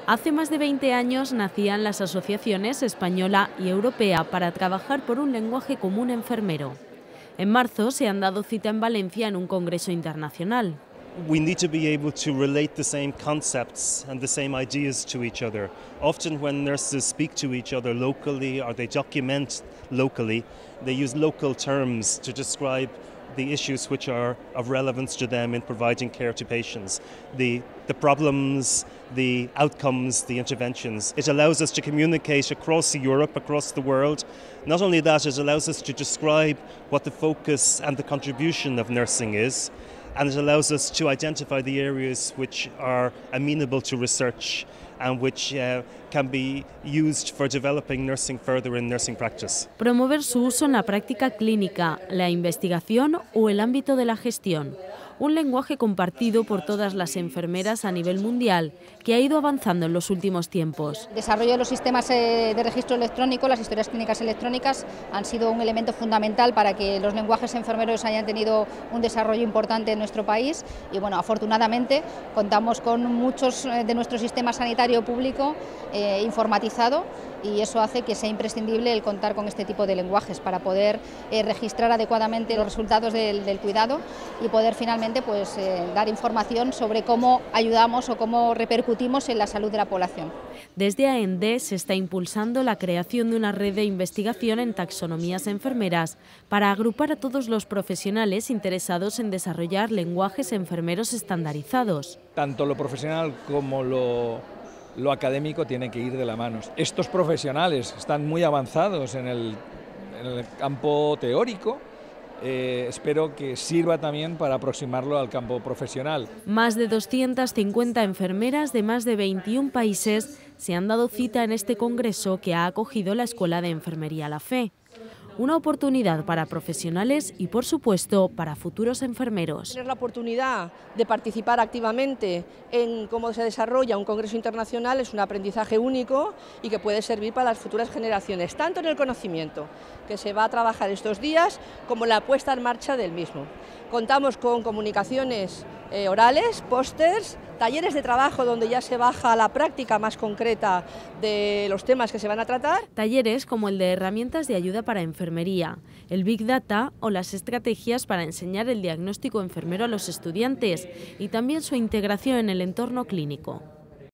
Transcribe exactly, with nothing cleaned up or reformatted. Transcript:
Hace más de veinte años nacían las asociaciones española y europea para trabajar por un lenguaje común enfermero. En marzo se han dado cita en Valencia en un congreso internacional. We need to be able to relate the same concepts and the same ideas to each other. Often when nurses speak to each other locally or they document locally, they use local terms to describe the issues which are of relevance to them in providing care to patients, the, the problems, the outcomes, the interventions. It allows us to communicate across Europe, across the world. Not only that, it allows us to describe what the focus and the contribution of nursing is, and it allows us to identify the areas which are amenable to research and which uh, can be used for developing nursing further in nursing practice. Promover su uso en la práctica clínica, la investigación o el ámbito de la gestión. Un lenguaje compartido por todas las enfermeras a nivel mundial que ha ido avanzando en los últimos tiempos. El desarrollo de los sistemas de registro electrónico, las historias clínicas electrónicas, han sido un elemento fundamental para que los lenguajes enfermeros hayan tenido un desarrollo importante en nuestro país y, bueno, afortunadamente contamos con muchos de nuestro sistema sanitario público eh, informatizado, y eso hace que sea imprescindible el contar con este tipo de lenguajes para poder eh, registrar adecuadamente los resultados del, del cuidado y poder finalmente pues, eh, dar información sobre cómo ayudamos o cómo repercutimos en la salud de la población. Desde A E N D se está impulsando la creación de una red de investigación en taxonomías enfermeras para agrupar a todos los profesionales interesados en desarrollar lenguajes enfermeros estandarizados. Tanto lo profesional como lo Lo académico tiene que ir de la mano. Estos profesionales están muy avanzados en el, en el campo teórico. Eh, espero que sirva también para aproximarlo al campo profesional. Más de doscientas cincuenta enfermeras de más de veintiún países se han dado cita en este congreso que ha acogido la Escuela de Enfermería La Fe. Una oportunidad para profesionales y, por supuesto, para futuros enfermeros. Tener la oportunidad de participar activamente en cómo se desarrolla un congreso internacional es un aprendizaje único y que puede servir para las futuras generaciones, tanto en el conocimiento que se va a trabajar estos días como la puesta en marcha del mismo. Contamos con comunicaciones eh, orales, pósters, talleres de trabajo donde ya se baja a la práctica más concreta de los temas que se van a tratar. Talleres como el de herramientas de ayuda para enfermería, el Big Data o las estrategias para enseñar el diagnóstico enfermero a los estudiantes y también su integración en el entorno clínico.